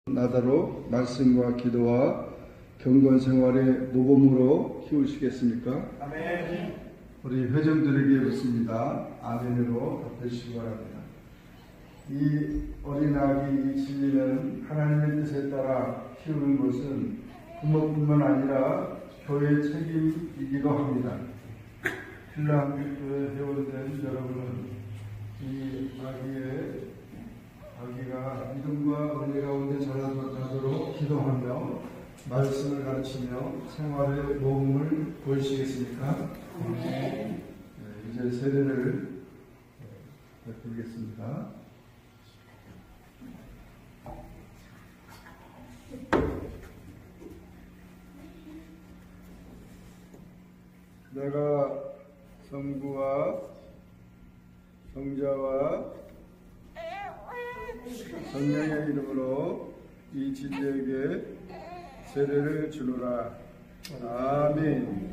나다로 말씀과 기도와 경건 생활의 모범으로 키우시겠습니까? 아멘. 우리 회중들에게 묻습니다. 아멘으로 답해주시기 바랍니다. 이 어린아기 이 진리는 하나님의 뜻에 따라 키우는 것은 부모뿐만 아니라 교회 책임이기도 합니다. 신랑교회 회원된 여러분은 이 아기가 믿음과 은혜 가운데 자라도록 기도하며 말씀을 가르치며 생활의 모범을 보이시겠습니까? 네, 이제 세례를 베풀겠습니다. 내가 성부와 성자와 성령의 이름으로 이 진리에게 세례를 주노라. 아멘.